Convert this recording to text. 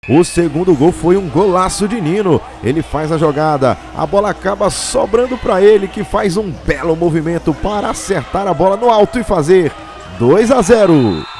O segundo gol foi um golaço de Nino. Ele faz a jogada, a bola acaba sobrando para ele, que faz um belo movimento para acertar a bola no alto e fazer 2 a 0.